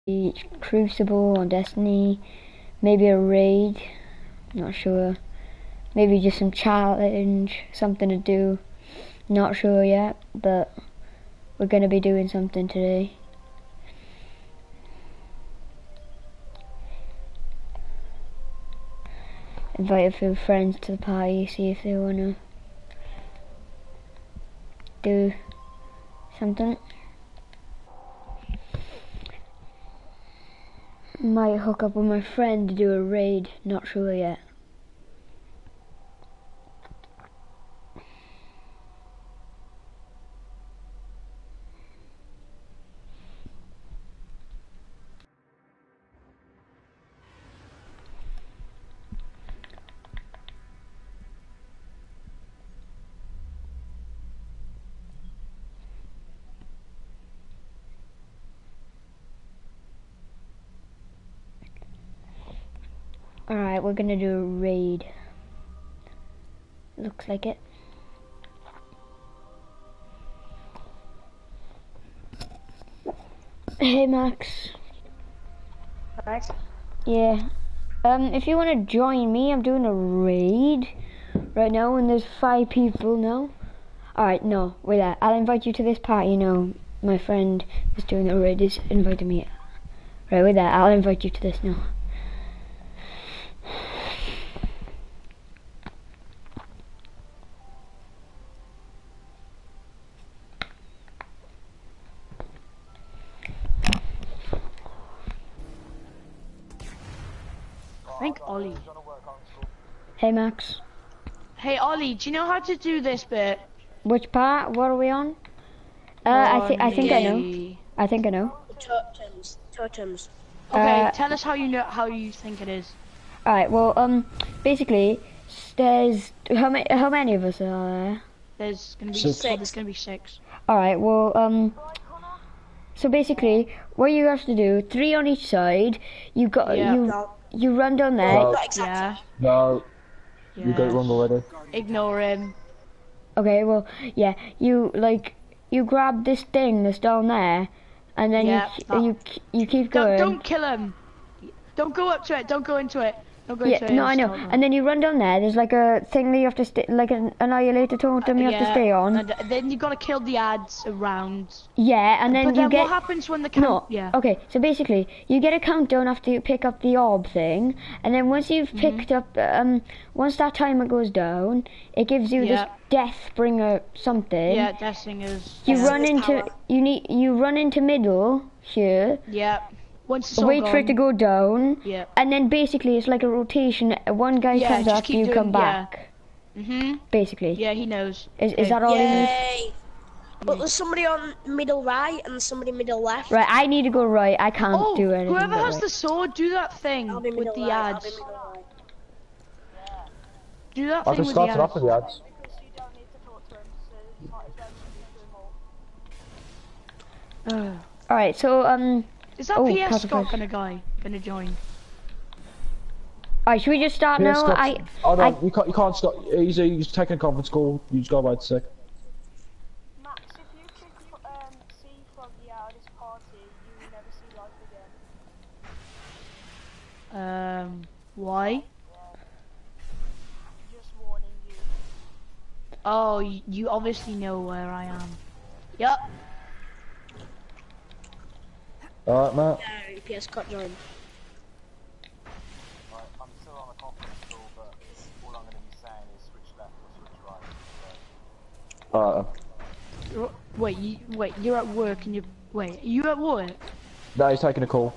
Crucible or Destiny, maybe a raid, not sure. Maybe just some challenge, something to do, not sure yet, but we're going to be doing something today. Invite a few friends to the party, see if they want to do something. Might hook up with my friend to do a raid, not sure yet. Alright, we're gonna do a raid. Looks like it. Hey Max. Max? Yeah. If you wanna join me, I'm doing a raid right now and there's 5 people now. Alright, no, wait there. I'll invite you to this party now. My friend is doing the raid, is inviting me. Right, wait there, I'll invite you to this now. I think Ollie. Hey Max. Hey Ollie, do you know how to do this bit? Which part? What are we on? I think I know. I think I know. Totems. Okay, tell us how you think it is. Alright, well, basically, there's how many of us are there? There's gonna be 6. There's gonna be 6. Alright, well, so basically, what you have to do, 3 on each side. You got you run down there. No, not exactly. No, you got it wrong already. Ignore him. Okay, well, yeah, you grab this thing that's down there, and then you keep going. Don't kill him. Don't go up to it. Don't go into it. Don't go into it. No, I know. And then you run down there. There's like a thing that you have to stay, like an annihilator totem you have to stay on. And then you gotta kill the ads around. Yeah, and then but you then get. What happens when the count? Yeah. Okay, so basically, you get a countdown after you pick up the orb thing, and then once you've picked up, once that timer goes down, it gives you this Deathbringer something. Yeah, Deathbringers. You run into you run into middle here. Yeah. Once it's all wait gone, for it to go down. Yeah. And then basically it's like a rotation. One guy comes up, you come back. Basically. Yeah, he knows. Is that all he knows? Yay! But there's somebody on middle right and somebody middle left. Right, I need to go right. I can't do anything. Whoever has right. the sword, do that thing with the ads. Do that thing with the ads. I just started off with the ads. Alright, so is that PS Scott gonna join? Alright, should we just start now? You can't stop. He's taking a conference call. You just go by a sec. Max, if you could see Froggy out of this party, you will never see life again. Why? Just warning you. Oh, you obviously know where I am. Yep. Alright, Matt. Yeah, PS got joined. I'm still on a conference call, but all I'm going to be saying is switch left or switch right. Wait, you're at work and are you at work? No, he's taking a call.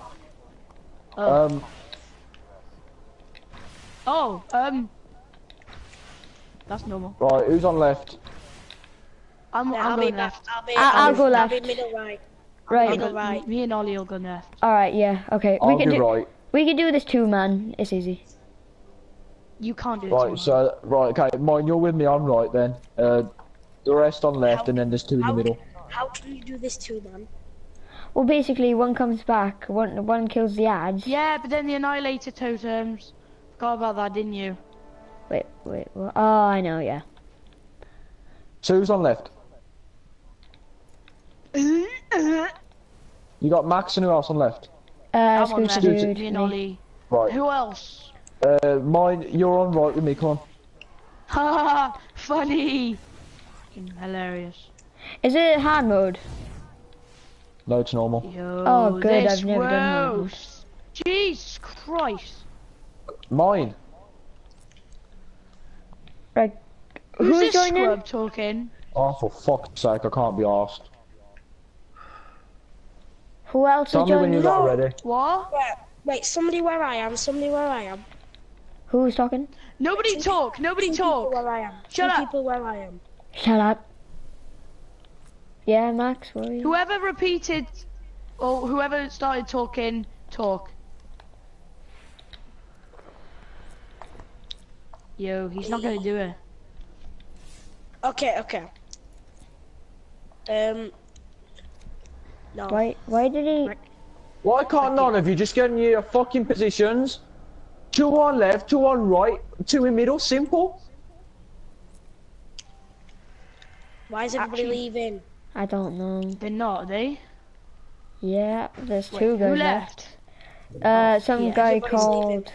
That's normal. Right, who's on left? I'm going left. I'll go left. I'll be middle right. Right. Middle right. Me and Ollie will go left. Alright, yeah, okay. I'll do right. We can do this too, man. It's easy. You can't do it. Right, so okay, mine. You're with me. I'm right then. The rest on left, and then there's 2 in the middle. How can you do this too, man? Well, basically, one comes back, one kills the ads. Yeah, but then the annihilator totems. Forgot about that, didn't you? Wait, what? Oh, I know, yeah. So who's on left? You got Max and who else on left? I'm on Scooter left. Dude. Me and me. Ollie. Right. Who else? Mine, you're on right with me, come on. Ha! Funny. Hilarious. Is it hard mode? No, it's normal. Yo, Oh, good, this I've never done hard mode. roast. Jesus Christ. Mine. Right. Who's Who's this joining? scrub talking? Oh, for fuck's sake, I can't be asked. Who else Tell is me when joining? you're not ready. What? Wait, somebody where I am, somebody where I am. Who's talking? Nobody talk. Nobody Two people talk. where I am. Shut Two up. people where I am. Shut up. Yeah, Max, where are you? Whoever repeated, or whoever started talking, talk. Yo, he's not gonna do it. Okay, okay. No. Why did he? Why can't none of you just get in your fucking positions? 2 on left, 2 on right, 2 in middle, simple. Why is everybody Actually- leaving? I don't know. They're not, are they? Yeah, there's Wait, two guys who left. left? Some yeah, guy everybody's called. leaving.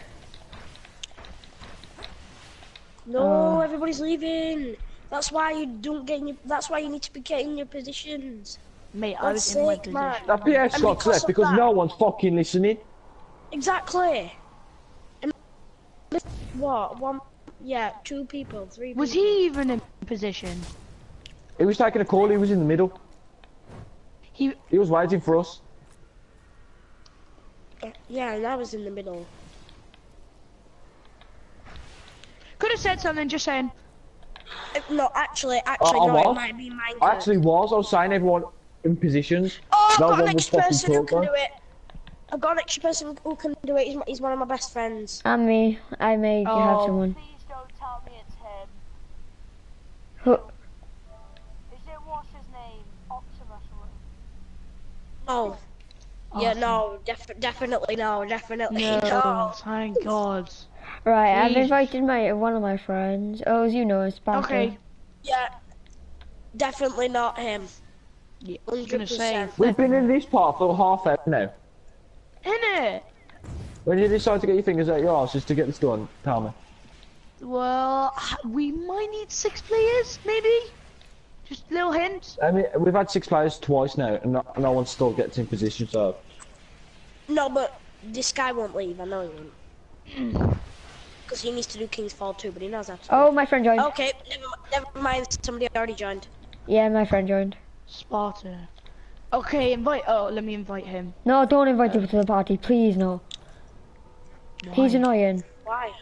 No, Oh. everybody's leaving. That's why you don't get in your. That's why you need to be getting your positions. Mate, I was That's in my sick, position. man. That PS And Scott's because left of because that- no one's fucking listening. Exactly. And what? One? Yeah, 2 people, 3 people. Was he even in position? He was taking a call, he was in the middle. He. He was waiting for us. Yeah, and I was in the middle. Could have said something, just saying. No, actually, I no, it was. might be mine. I actually was saying everyone in positions. Oh, I've No got an one was extra fucking person who can talking. do it. I've got an extra person who can do it. He's one of my best friends. And me. I made you have Oh. someone. Please don't tell me it's him. Who? Is it what's his name? Optimus or No. Yeah, no, definitely no, definitely No, no. thank God. Right, I've Please. invited one of my friends. Oh, as you know, it's Sparta. Okay. Yeah, definitely not him. Yeah, I was gonna say. 100%. We've been in this part for half hour now. Innit? When you decide to get your fingers out your arse just to get this done, tell me. Well, we might need 6 players, maybe? Just a little hint. I mean, we've had 6 players twice now, and no one still gets in position, so... No, but this guy won't leave. I know he won't. Because he needs to do King's Fall too, but he knows how to. Oh, my friend joined. Okay, never mind. Somebody already joined. Yeah, my friend joined. Sparta. Okay, invite. Oh, let me invite him. No, don't invite him to the party, please. No, he's Why? annoying. Why?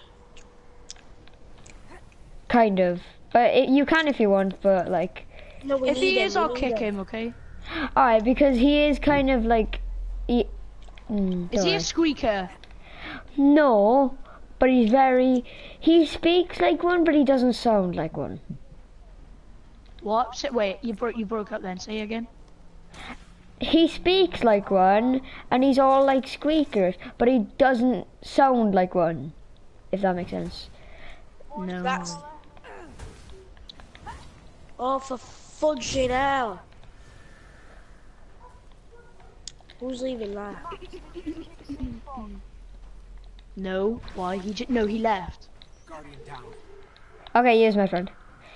Kind of, but you can if you want. But like, No, we If need he him. is, we I'll need kick him. him. Okay. all right, because he is kind of like. Is don't he a worry. squeaker? No, but he's very. He speaks like one, but he doesn't sound like one. What? Wait, you broke up then. Say again. He speaks like one, and he's all like squeakers, but he doesn't sound like one. If that makes sense. No. That's. Oh, for fudging hell! Who's leaving that? No. Why? No, he left. Okay, here's my friend.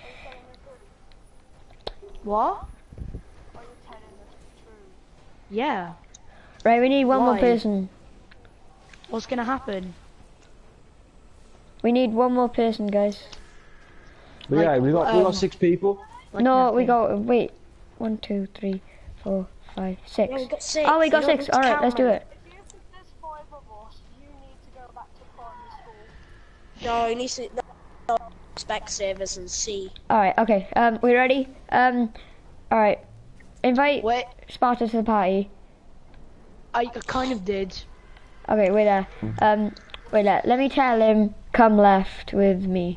What? are you telling us the truth? Yeah. Right, we need one more Why? person. What's gonna happen? We need one more person, guys. But yeah, we got um, 6 people. Like No, we nothing. got. Wait. 1, 2, 3, 4, 5, 6. Yeah, we got 6. Oh, we got You don't 6. need to All right, count let's do them. it. If there's 5 of us, you need to go back to primary school. No, he needs to. No, Specsavers and C. All right. Okay. We ready? All right. Invite Wait, Sparta to the party. I kind of did. Okay, wait there. Wait there. Let me tell him. Come left with me.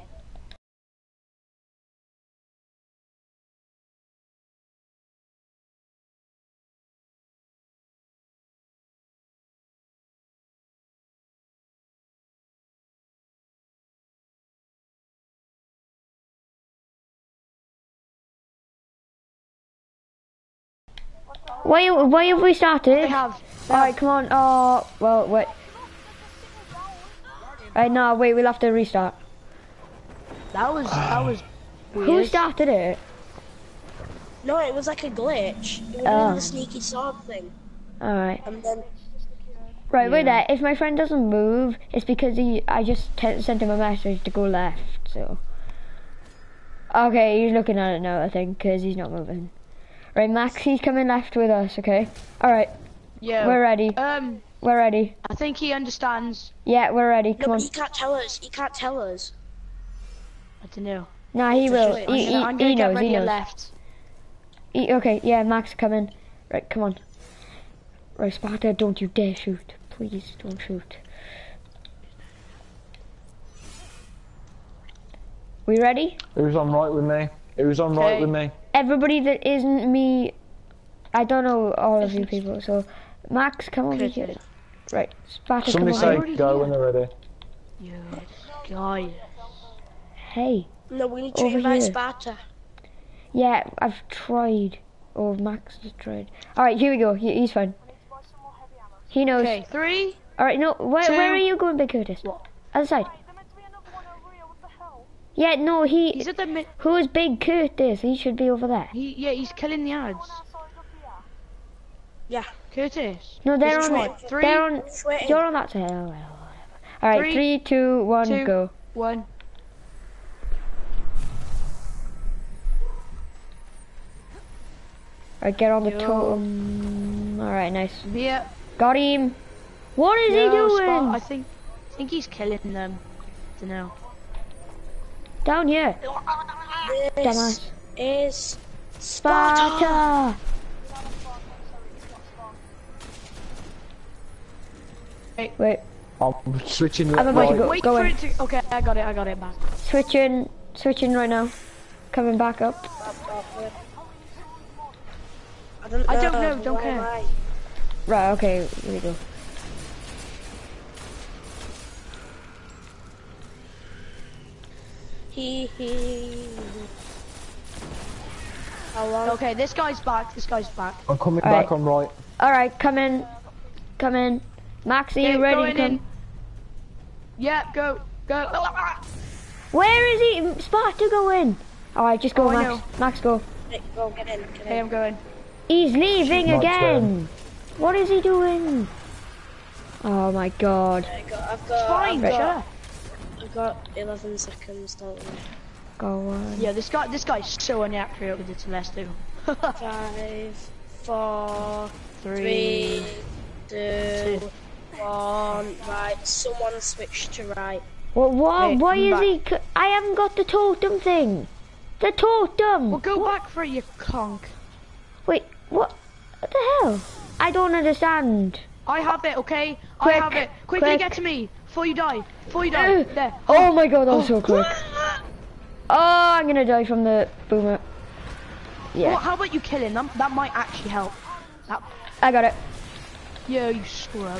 Why have we I started? have. Alright, come on. Oh, well, wait. Right, no, wait, we'll have to restart. That was weird. Who started it? No, it was like a glitch. It was doing the sneaky sword thing. Alright. And then Right, wait there. If my friend doesn't move, it's because I just sent him a message to go left, so. Okay, he's looking at it now, I think, because he's not moving. Right, Max, he's coming left with us, okay? Alright, Yeah. we're ready. We're ready. I think he understands. Yeah, we're ready. no, Come on. but he can't tell us. He can't tell us. I don't know. Nah, he will. I'm He I'm gonna get knows, ready he at knows. left. Okay, yeah, Max, come in. Right, come on. Right, Sparta, don't you dare shoot. Please, don't shoot. We ready? Who's on right with me? Who's on right Okay. with me? Everybody that isn't me, I don't know all of you people, so Max, come over Okay. here. Right, Sparta, Somebody come say over already here. go here. when they're ready. Yo, this guy. Hey, No, we need to Over invite here. Sparta. yeah, I've tried. Oh, Max has tried. Alright, here we go, he's fine. I need to buy some more heavy ammo. He knows. Okay, 3. Alright, no, where Two. are you going, Big Curtis? What? Other side. Wait, there meant to be another one over here. What the hell? Yeah, no, He's at the mid. who's Big Curtis? He should be over there. He's killing the ads. One outside up here. Yeah. Curtis. No, they're Which on. one? Three, They're on. Which way? You're on that side. Oh, well, whatever. All right, 3, 2, 1, 2. go. 1. All right, get on the Yo. totem. All right, nice. Yeah. Got him. What is he Yo, doing? Spot, I think he's killing them. Don't know. Down here. This Dumbass. is Sparta. Sparta. Wait, I'm switching I'm about right. to go. Wait Go for in. it to. Okay, I got it back. Switching right now. Coming back up. I don't know. I don't know, don't Why care. am I? Right, okay, here we go. He. How long? Okay, this guy's back. I'm coming Alright. back on right. All right, come in. Max, are you Okay, ready going to come? in. Yeah, go. Where is he? Sparta, go in. All right, just go, Oh, I Max. know. Max, go. Hey, go, get in. Get Okay, in. I'm going. He's leaving Max, again. What is he doing? Oh my God. I've Fine, Right. shut up. I've got 11 seconds, don't we? Go on. Yeah, this guy's so inaccurate with the Telesto. 5, 4, 3. 3, 2, 1. Right, someone switch to right. What? Hey, Why come is back. he? I haven't got the totem thing. The totem. Well, go back for it, you conk. Wait, what? What the hell? I don't understand. I have it, okay? Quick, I have it. Quickly quick. get to me before you die. There. Oh my God, that was so quick. Oh, I'm gonna die from the boomer. Well, Yeah, how about you kill him? That might actually help. I got it. Yo, you scrub.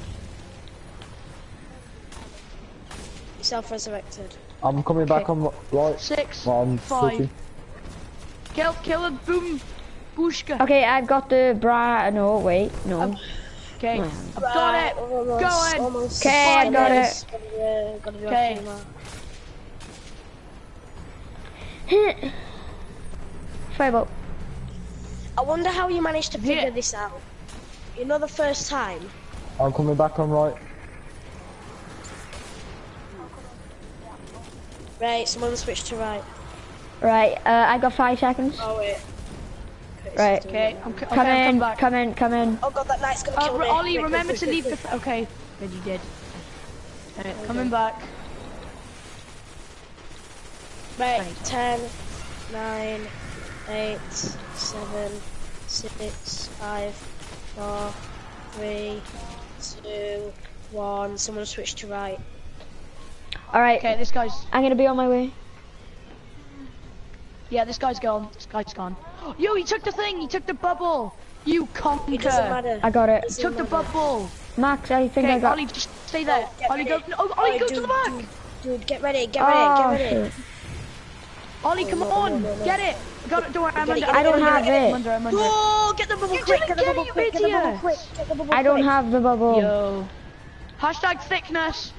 You self-resurrected. I'm coming back on right. 6, Well, I'm 5. switching. Kill him, boom. Booshka. Okay, I've got the bra. No, wait, no. Okay, Wow. I've got it. Almost, Go on. almost. Okay, I got it. Gotta do Okay. a few more. Firebolt. I wonder how you managed to figure Yeah. this out. You know the first time? I'm coming back on right. Right, someone switch to right. Right, I got 5 seconds. Oh wait. Right. Okay, I'm Come back. in. Oh god, that knight's gonna kill me. Ollie, Quick, remember quick, to quick, leave quick, the. Okay, good, you did. Alright, coming back. Right, Right. 10, 9, 8, 7, 6, 5, 4, 3, 2, 1. Someone switch to right. All right, Okay, this guy's. I'm gonna be on my way. Yeah, this guy's gone. Yo, he took the thing. He took the bubble. You conker. It doesn't matter. I got it. Doesn't Took the matter. bubble. Max, I think I Okay, got. Ollie, just stay there. Get Ollie, go. ready. No, Ollie, go to dude, the back. Dude, get ready, Oh, get ready. shit. Ollie, come no, on. no, no. Get it. Got it, don't worry, I'm under. I don't have it. I'm under. Oh, get the bubble quick, get the bubble quick, get the bubble quick, get the bubble quick. I don't have the bubble. Yo. Hashtag thickness.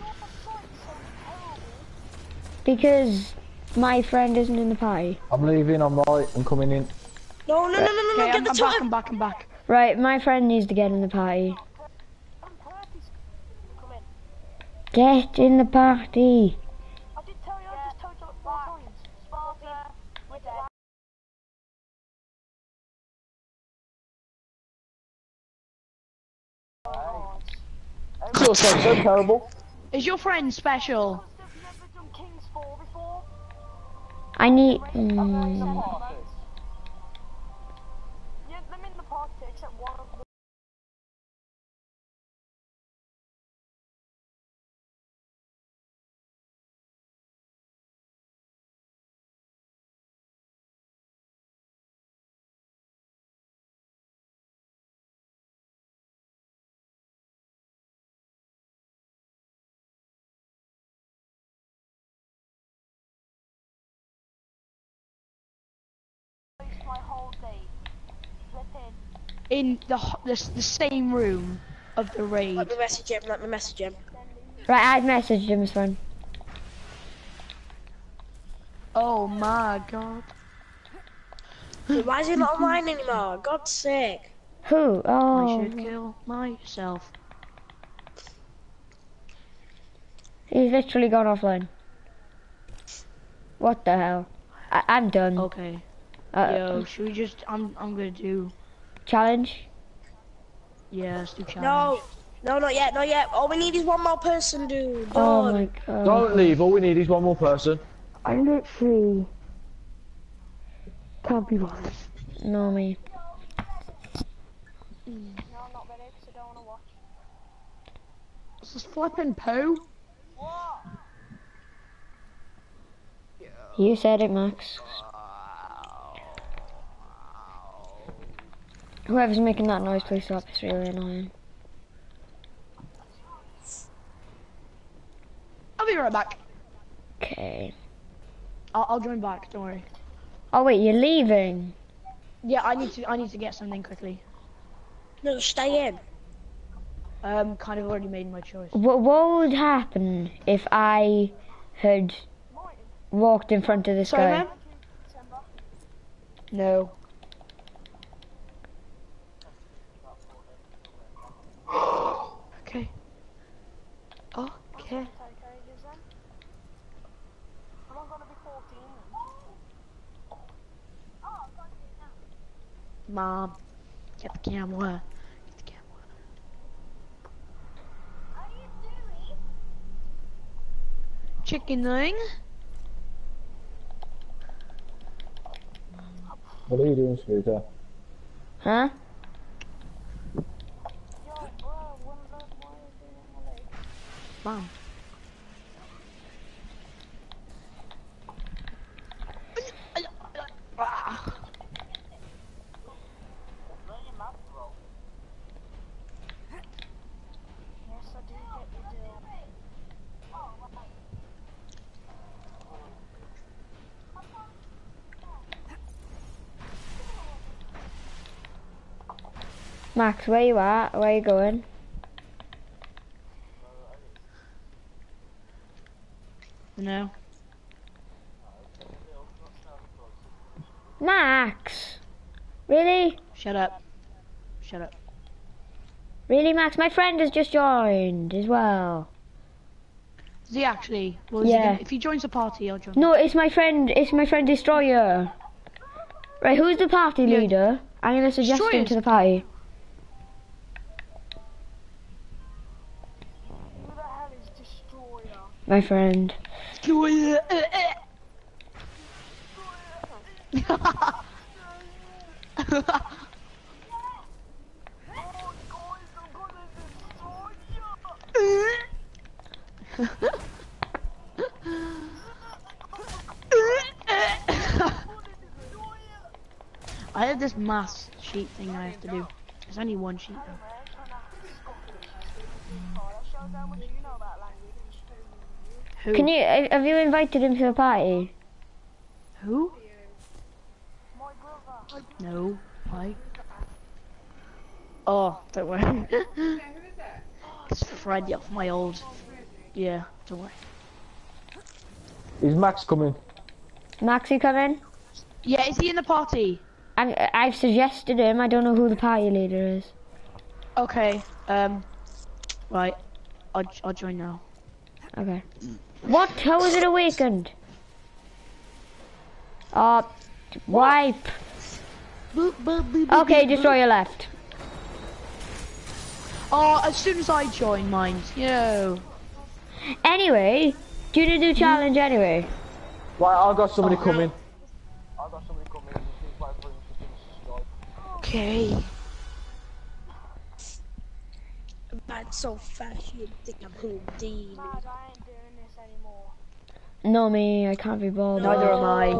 Because my friend isn't in the party. I'm leaving, I'm right, I'm coming in. No, Okay, get the I'm back, I'm back. Right, my friend needs to get in the party. Come in. Get in the party. I did tell you, I just told you like 4 times. Sparta, we're dead. You're so terrible. Is your friend special? They've never done King's 4 before. I need. Yeah, them in the party except one of them. Waste my whole day. Flipping. In the same room of the raid. Let me message him, let me message him. Right, I've messaged him, his friend. Oh my god. Why is he not online anymore? God's sake. Who? I Oh, should kill myself. he's literally gone offline. What the hell? I'm done. Okay. Yo, should we just? I'm gonna do. Challenge? Yeah, let's do challenge. No, not yet, not yet. All we need is one more person, dude. Oh Done. my god. Don't leave, all we need is one more person. I literally can't be bothered. No, me. No, I'm not ready because I don't want to watch. This is flipping poo. You said it, Max. Whoever's making that noise, please stop. It's really annoying. I'll be right back. Okay. I'll join back. Don't worry. Oh wait, you're leaving? Yeah, I need to get something quickly. No, stay in. Kind of already made my choice. What would happen if I had walked in front of this Sorry, guy? man. No. Okay. Okay. I'm gonna be 14. Mom, get the camera. Get the camera. Chicken wing. What are you doing, Scooter? Huh? Yo, bro, one of those wires in my leg. Mom. Yes, I do get the deal. Max, where you at? Where you going? No. Max! Really? Shut up. Shut up. Really, Max? My friend has just joined as well. Is he actually? Well, is Yeah. he gonna, if he joins the party, I'll join. No, it's my friend. It's my friend Destroyer. Right, who's the party Yeah. leader? I'm gonna suggest him Destroyer's- to the party. Who the hell is Destroyer? My friend. I have this mass sheet thing I have to do. There's only one sheet though. That shows how much you know about language. Who? Can you? Have you invited him to the party? Who? My No. Why? Oh, don't worry. It's Freddy off my old. Yeah, don't worry. Is Max coming? Max, you coming? Yeah, is he in the party? I've suggested him. I don't know who the party leader is. Okay. Right. I'll join now. Okay. What? How is it awakened? Wipe. Boop, boop, boop, Okay, boop, destroy boop. your left. Oh, as soon as I join mine, yo. Anyway, do you do challenge anyway? Right, I got somebody coming. I got somebody coming in. Please wait for him to finish his job. Okay. That's so fast, you think I'm Houdini. Dad, I ain't doing this anymore. No, me, I can't be bothered. Neither am I.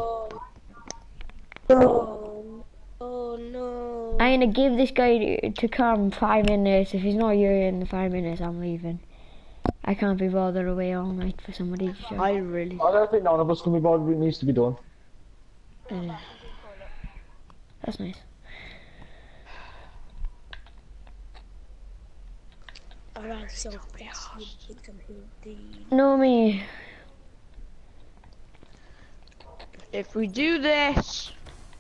No. Oh no. I'm gonna give this guy to come 5 minutes. If he's not here in the 5 minutes, I'm leaving. I can't be bothered away all night for somebody to show. I really. I don't think none of us can be bothered with what needs to be done. That's nice. Alright, so fast, you think I'm Houdini. No, me. If we do this.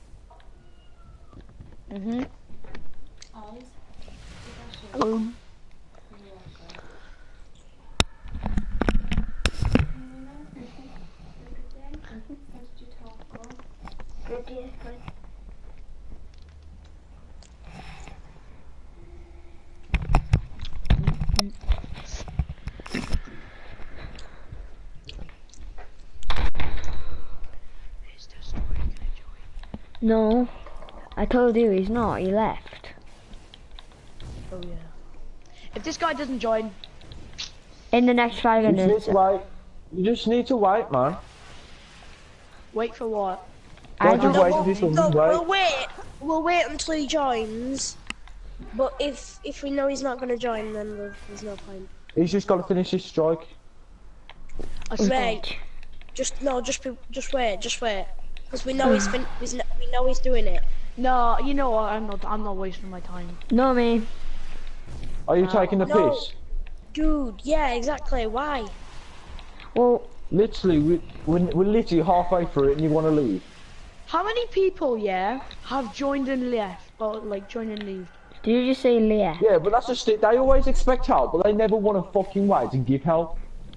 No. I told you he's not. He left. Oh yeah. If this guy doesn't join, In the next 5 You just need minutes. to wait. You just need to wait, man. wait for what? I Don't just don't. wait until No, someone's we'll wait. wait. We'll wait until he joins. But if we know he's not gonna join, then there's no point. He's just got to finish his strike. Wait. Just wait. Because we know we know he's doing it. No, you know what? I'm not wasting my time. No, me. Are you taking the No. piss? Dude, yeah, exactly. Why? Well, Literally, we're literally halfway through it and you want to leave. How many people, yeah, have joined and left, or like joined and leave? did you just say Leah? Yeah, but that's just it. They always expect help, but they never want to fucking wait and give help.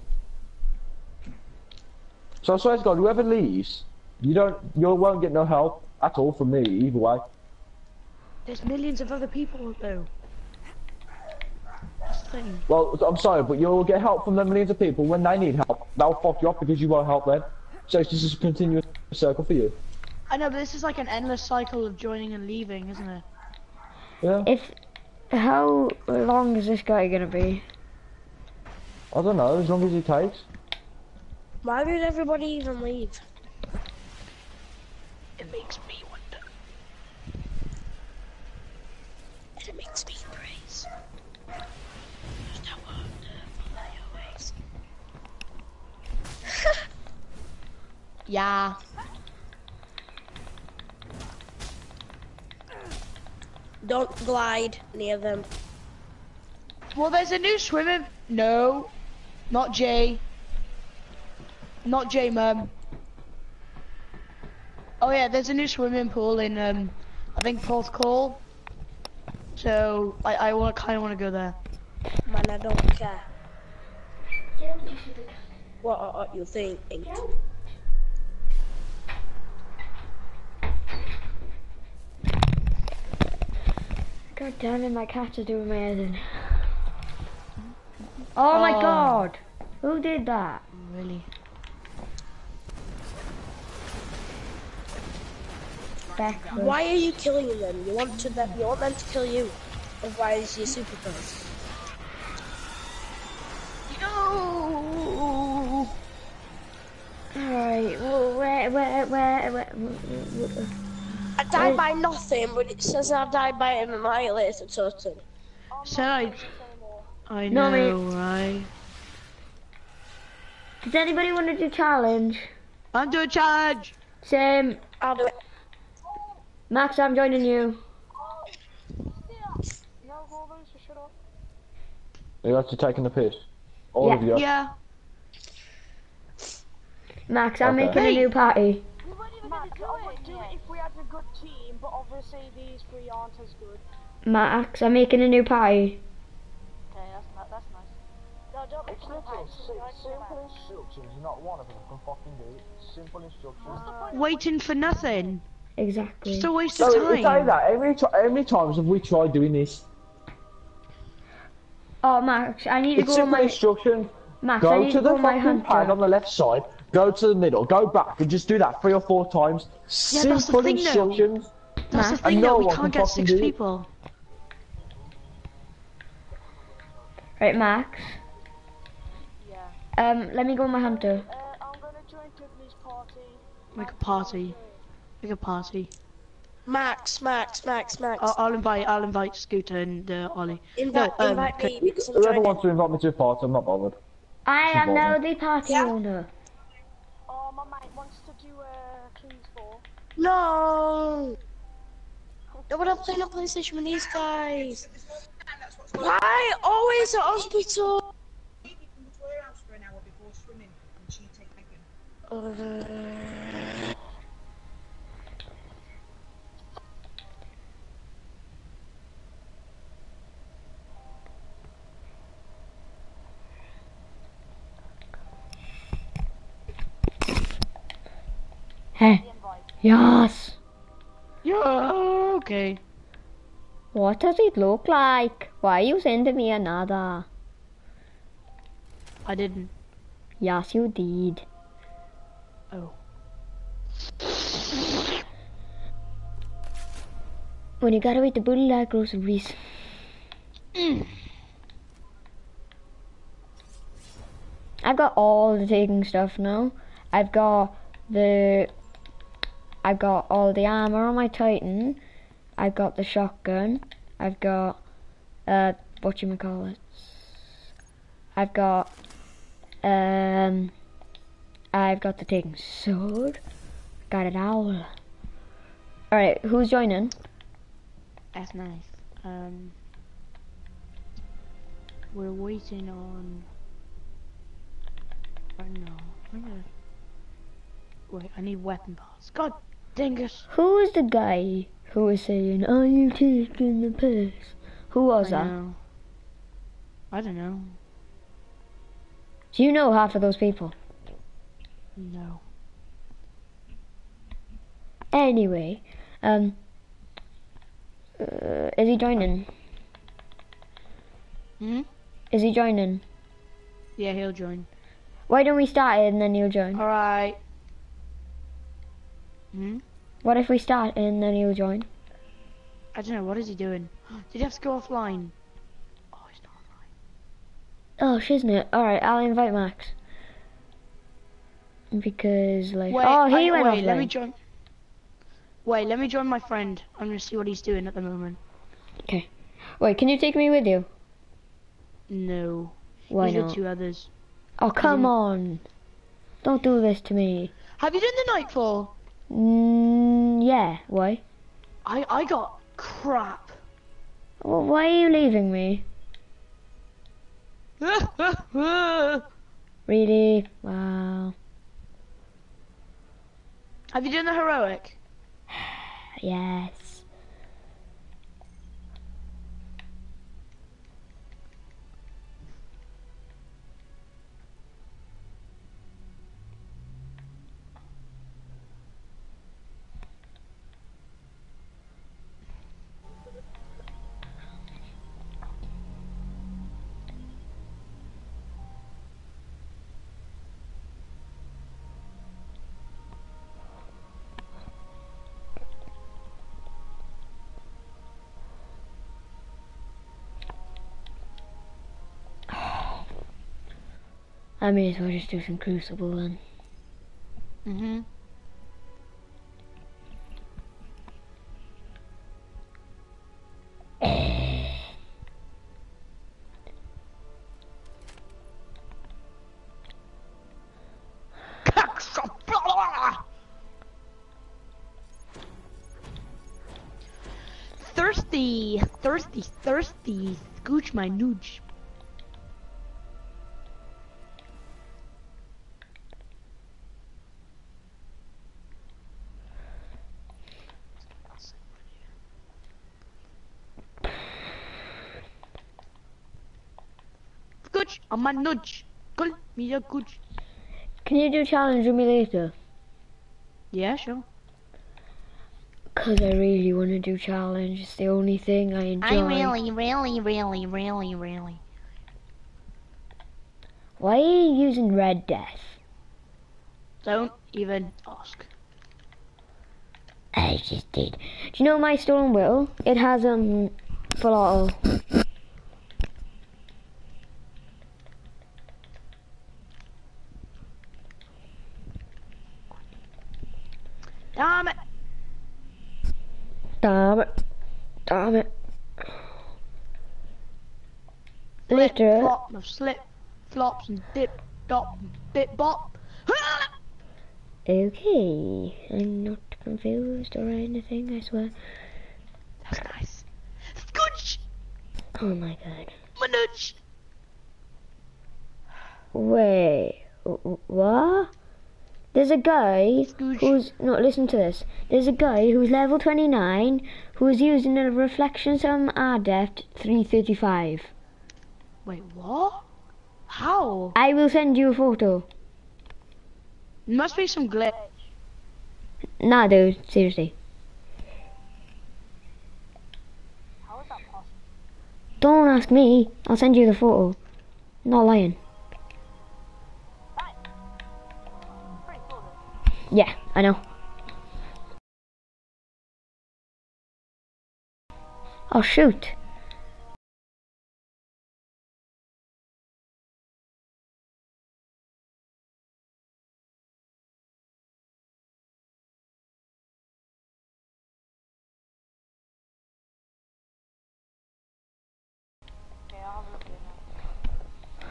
So I swear to God, whoever leaves, you won't get no help at all from me, either way. There's millions of other people though. That's the thing. Well, I'm sorry, but you'll get help from the millions of people when they need help. They'll fuck you up because you won't help them. So it's just a continuous circle for you. I know, but this is like an endless cycle of joining and leaving, isn't it? Yeah? How long is this guy gonna be? I don't know, as long as it takes. Why would everybody even leave? It makes me wonder. And it makes me praise. Just how wonderful they always. Yeah. Don't glide near them. Well, there's a new swimming. No, not Jay. Not Jay, Mum. Oh yeah, there's a new swimming pool in I think Port Call. So I kind of want to go there. Man, I don't care. What are you thinking? God damn it, my cats are doing amazing. Oh my god! Who did that? Really? Becca. Why are you killing them? You want them to kill you. Otherwise, you're super close. No. Alright, well, where? I died by nothing, but it says I died by an annihilator totem. So I No, know, mate. right? Does anybody want to do challenge? I'm doing challenge. Same. I'll do it. Max, I'm joining you. No, hold on, so shut up. You guys are taking the piss. All Yeah. of you. Yeah. Max, I'm Okay. making a new party. We weren't even gonna do I would do it if we had a good team, but obviously these three aren't as good. Max, I'm making a new party. Okay, that's nice. No, don't make It's me literally nice. simple instructions, not one of them can fucking do it. Simple instructions. Waiting for nothing. Exactly. Just a waste No, of it's only time. that. How many times have we tried doing this? Oh, Max, I need to It's go on simple my... instructions. Max, I Go need to to go the on my fucking pad hunter. on the left side, go to the middle, go back, and just do that 3 or 4 times. Yeah, that's the Simple thing, though. instructions. That's the Max. thing And though, no we one can't can get fucking 6 do it. people. Right, Max. Yeah. Let me go on my hunter. I'm gonna join Tiffany's party. Make a party. Make a party. Max. I'll invite Scooter and Ollie. Invite me because I'm Whoever joining. wants to invite me to a party, I'm not bothered. I am Involved. now the party owner. Oh, my mate wants to do Kings 4. No! No, but I'm playing on PlayStation with these guys. Why always at hospital? Hey. Yes. Yeah, okay. What does it look like? Why you sending me another? I didn't. Yes, you did. Oh. When you gotta eat the booty like groceries. I've got all the taking stuff now. I've got all the armor on my Titan. I've got the shotgun. I've got whatchamacallit. I've got the taking sword. Got it all. Alright, who's joining? That's nice. We're waiting on. Oh no. Wait, I need weapon parts. God dang it. Who is the guy who was saying, "Are you taking the piss?" Who was that? know. I don't know. Do you know half of those people? No. Anyway, is he joining? Hmm? Is he joining? Yeah, he'll join. Why don't we start it and then he'll join? Alright. Hmm? What if we start it and then he'll join? I don't know, what is he doing? Did he have to go offline? Oh, he's not offline. Oh, shiznit. Alright, I'll invite Max. Because, like... Wait, oh, he went wait, let me offline. join. Wait, let me join my friend. I'm gonna see what he's doing at the moment. Okay. Wait, can you take me with you? No. Why He's with not? 2 others. Oh, come didn't- on. Don't do this to me. Have you done the Nightfall? Yeah. Why? I got crap. Well, why are you leaving me? Really? Wow. Have you done the heroic? Yes. I may as well just do some Crucible then. Mm-hmm. thirsty, thirsty, thirsty. Scooch my nooch. Scooch on my nudge. Call me a gooch. Can you do challenge with me later? Yeah, sure. Cause I really want to do challenge. It's the only thing I enjoy. Really. Why are you using Red Death? Don't even ask. I just did. Do you know my stolen will? It has full auto. Damn it. Damn it. Damn it. Flip, Later. flop, no slip, flops and dip, dop, bit bop. Okay. I'm not confused or anything, I swear. That's nice. Scooch! Oh my god. Manooch! Wait. What? There's a guy Scooch. who's... No, listen to this. There's a guy who's level 29 who's using a reflection from Adept 335. Wait, what? How? I will send you a photo. Must be some glitch. Nah, dude. Seriously. How is that possible? Don't ask me. I'll send you the photo. I'm not lying. Right. Pretty cool though. Yeah, I know. Oh, shoot. Okay, I'll have a look at it now.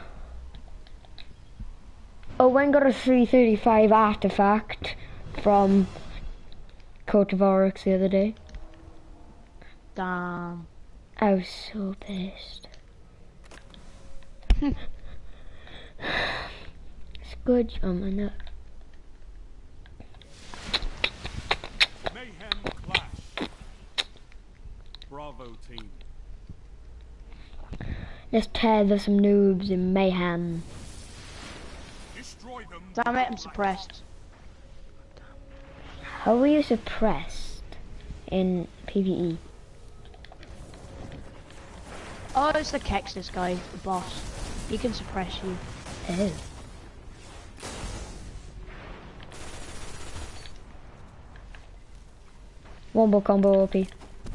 Owen got a 335 artifact from Coat of Oryx the other day. Damn. I was so pissed. It's good, I know. Mayhem Clash. Bravo team. Let's tether some noobs in mayhem. Destroy them. Damn it, I'm suppressed. How were you suppressed in PvE? Oh, it's the Kexus guy, the boss. He can suppress you. Oh. Wombo combo OP.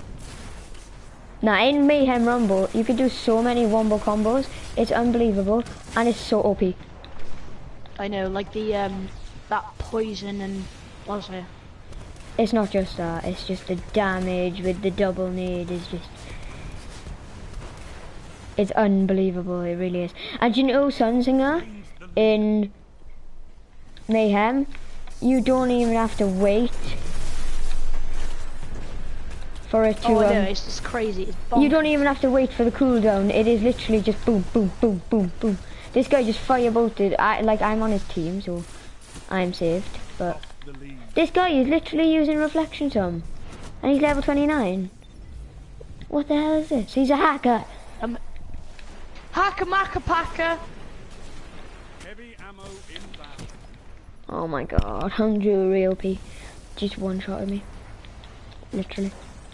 Now in Mayhem Rumble, you can do so many wombo combos. It's unbelievable, and it's so OP. I know, like the, that poison and, what's it? It's not just that, it's just the damage with the double nade is just... It's unbelievable, it really is. And you know Sunsinger in Mayhem, you don't even have to wait for it to... Oh, I know, it's just crazy. It's you don't even have to wait for the cooldown, it is literally just boom, boom, boom, boom, boom. This guy just firebolted, I'm on his team, so I'm saved, but... This guy is literally using Reflection Tom, and he's level 29. What the hell is this? He's a hacker. Hacker Macca Packer! Heavy ammo inbound. Oh my god, Hungry real P. Just one-shotted me. Literally.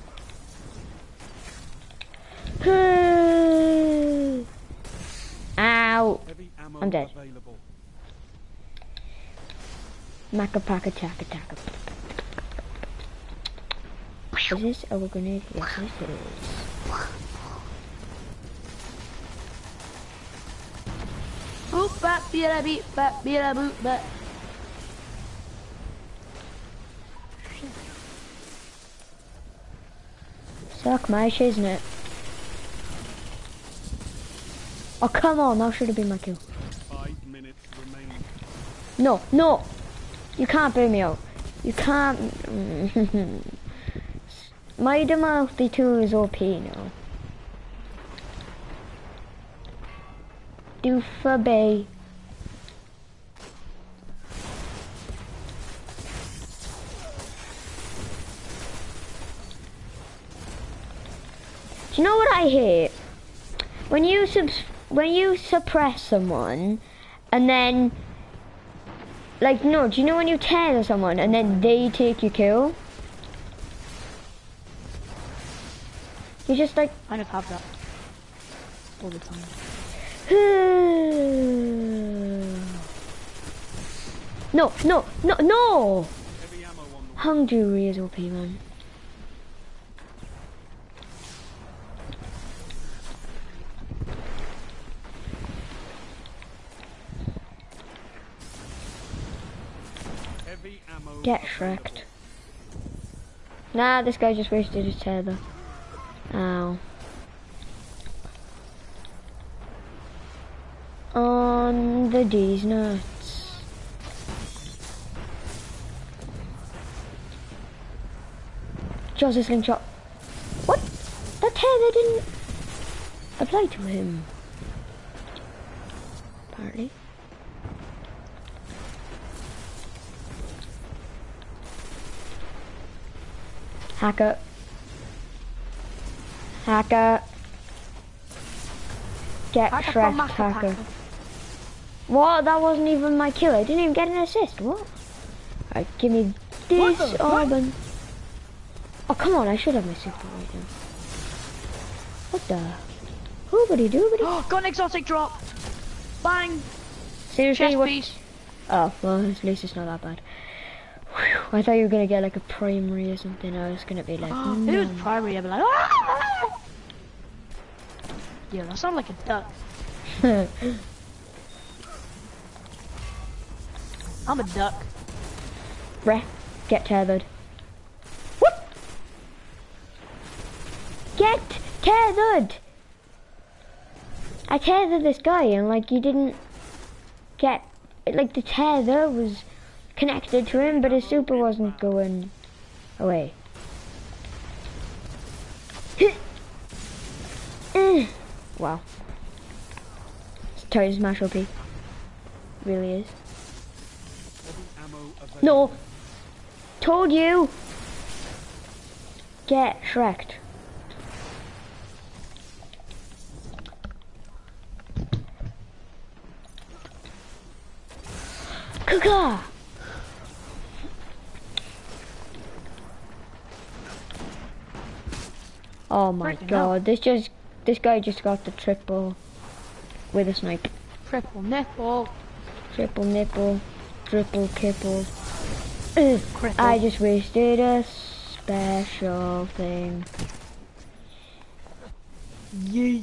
Ow! Heavy ammo I'm dead. available. Macca Packa Chaka Chaka. Is this a grenade? Yes, it is. Boop bap beep beep bap beep boop bap. Suck my shiznit. Oh, come on, that should have been my kill. 5 minutes remaining. No, no! You can't boo me out. You can't... Mighty Mouthy 2 is OP now. Doofa Bay. Do you know what I hate? When you suppress someone, and then, like, no, do you know when you tether someone and then they take your kill? You just like... I don't have that. All the time. No! Heavy ammo on the Hung Jury is OP, man. heavy ammo. Get Shreked. Nah, this guy just wasted his tether. Ow. On the D's nuts. Just a slingshot. What? That tether didn't apply to him. Apparently. Hacker. Hacker. Get Hacker from Shrek, Hacker hacker. Packer. What? That wasn't even my kill. I didn't even get an assist. What? Alright, give me What this the- Auburn. Oh, come on. I should have my super right now. What the? Hoobity doobity. Oh, got an exotic drop. Bang. Seriously, Chest what? piece. Oh, well, at least it's not that bad. Whew, I thought you were gonna get like a primary or something. I was gonna be like, If it was no. primary, I'd be like, ah! Yeah, that sounds like a duck. I'm a duck. Ref, get tethered. What? Get tethered! I tethered this guy and like you didn't get, like the tether was connected to him but his super wasn't going away. Wow. It's tight as mash OP. Really is. Heavy ammo available. No! Told you! Get Shreked. Kuka! Oh my Freaking god, this guy just got the triple with a snipe. Triple nipple. Triple nipple, triple kipple. Ugh, Cripple. I just wasted a special thing. Yay.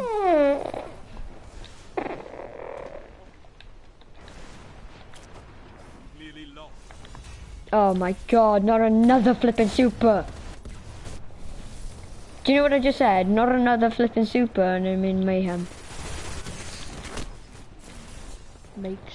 Clearly lost. Oh my god, not another flippin' super. Do you know what I just said? Not another flippin' super and I'm in mayhem. Makes.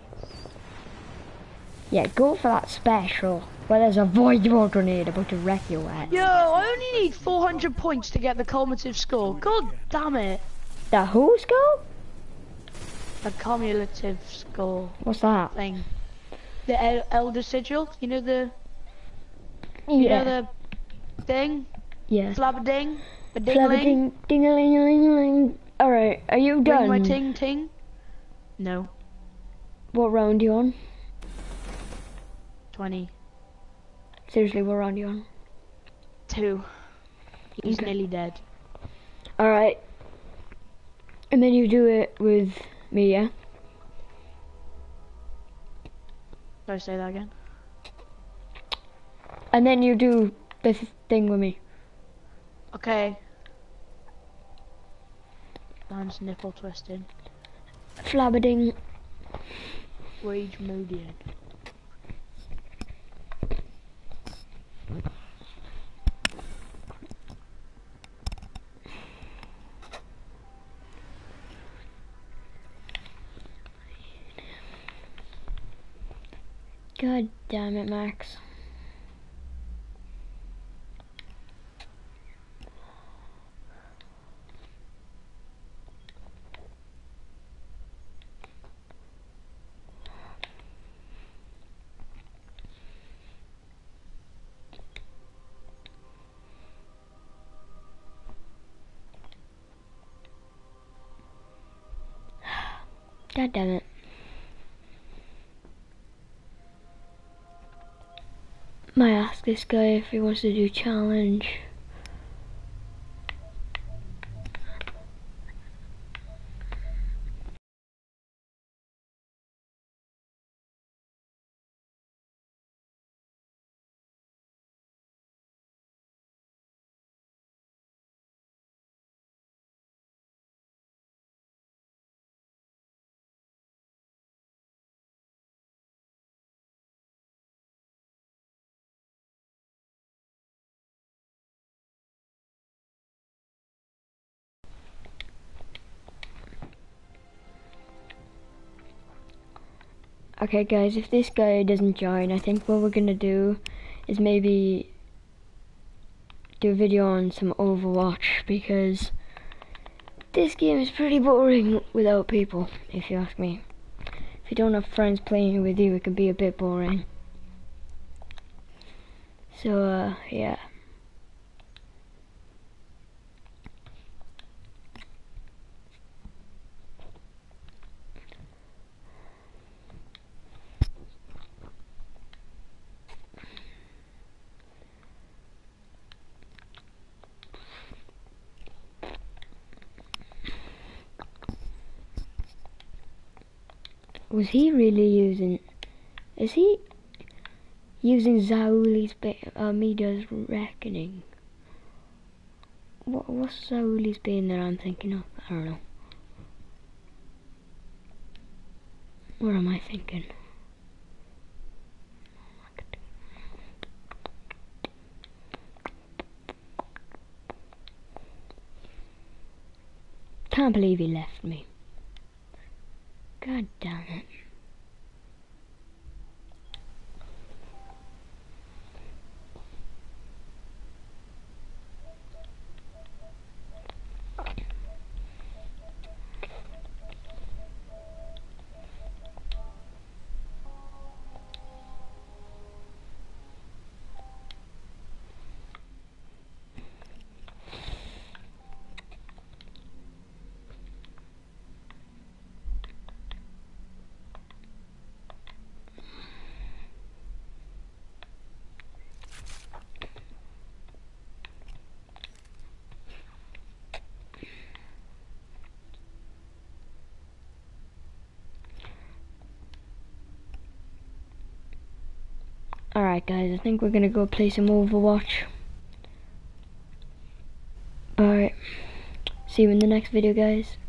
Yeah, go for that special. Where there's a void war grenade about to wreck your ass. Yo, I only need 400 points to get the cumulative score. God damn it. The who's go? The cumulative score What's that? thing. The Elder Sigil. You know the. You know the thing. Yeah. Flabberding. The dingling. Ding-a-ling-a-ling-a-ling. Alright, are you Ring done? my ting ting. No. What round you on? 20. Seriously, what round you on? 2. He's Okay. nearly dead. Alright. And then you do it with me, yeah? Did I say that again? And then you do this thing with me. Okay. Man's nipple twisting. Flabberding. Rage Modian. God damn it, Max. God damn it. Might ask this guy if he wants to do challenge. Okay guys, if this guy doesn't join, I think what we're gonna do is maybe do a video on some Overwatch, because this game is pretty boring without people, if you ask me. If you don't have friends playing with you, it can be a bit boring. So, yeah. Was he really using... Is he using Zauli's Mida's Reckoning? What's Zauli's being that I'm thinking of? I don't know. What am I thinking? Can't believe he left me. God damn it. Alright guys, I think we're gonna go play some Overwatch. Alright, see you in the next video guys.